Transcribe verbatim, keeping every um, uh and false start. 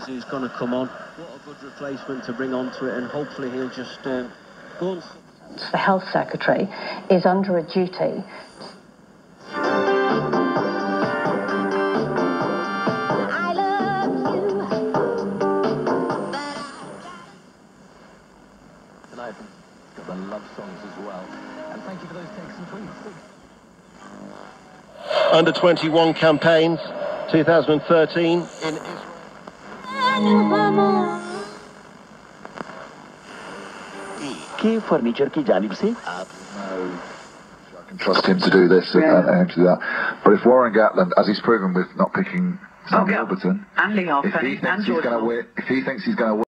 who's going to come on. What a good replacement to bring onto it, and hopefully he'll just um, go on. The Health Secretary is under a duty. I love you. And I've got the love songs as well. And thank you for those texts and tweets. Under twenty-one campaigns, two thousand thirteen in Israel. की furniture की जानिब से आप I can trust him to do this and, and him to do that. But if Warren Gatland, as he's proven with not picking Sam Warburton, and Lee Harper, if he thinks he's going to win, if he thinks he's going to win.